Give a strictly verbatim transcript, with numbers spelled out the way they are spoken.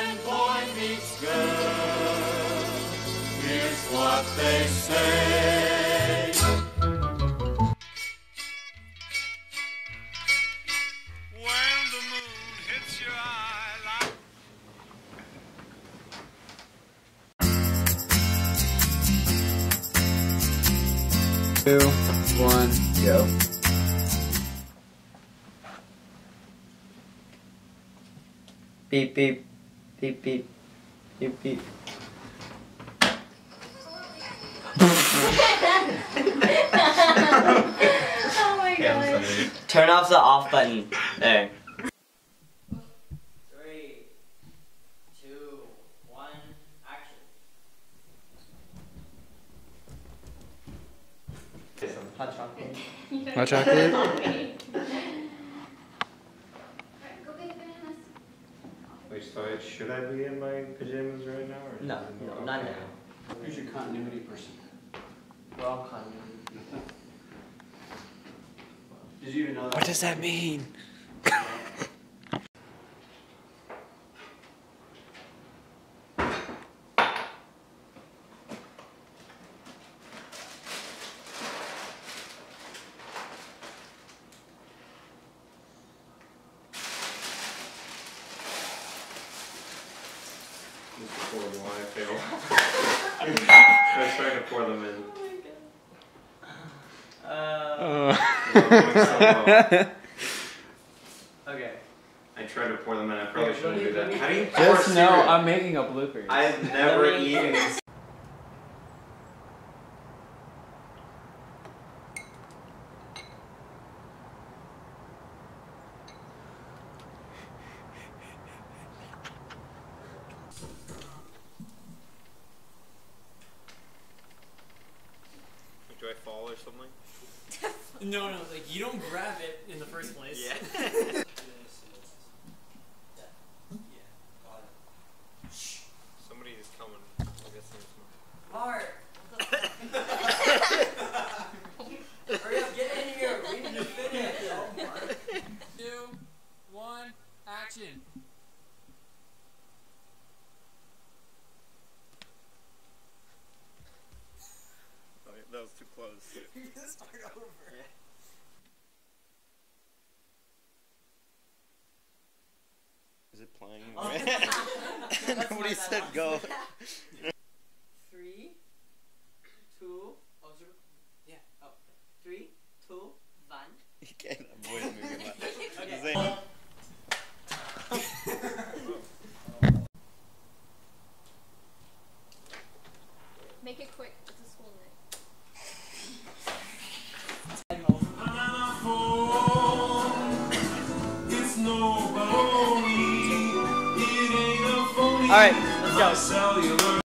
when boy meets girl, here's what they say. When the moon hits your eye like Two, one, go. Beep beep, beep beep, beep beep. Oh my god. Turn off the off button. There. Three, two, one, action. Hot chocolate. Hot chocolate? Wait, so should I be in my pajamas right now? Or No, no, not now. Who's your continuity person? We're all continuity. Did you even know that? What does that mean? This is horrible, I fail. I was trying to pour them in. Uh, Not going so well. okay. I tried to pour them in, I probably shouldn't do that. How do you pour Just know cereal? I'm making a bloopers. I've never Let me- eaten. Do I fall or something? No, no, like you don't grab it in the first place. Yeah. Somebody is coming. I guess there's more. Mark! Hurry up, get in here! We need to finish! Oh, Mark. Two, one, action. That was too close. Start over. Is it playing? Nobody said go. Three, two, oh, zero. Yeah, oh. Three, two, one. You can't avoid moving that. Okay. Make it quick. It's a school night. Alright, let's go.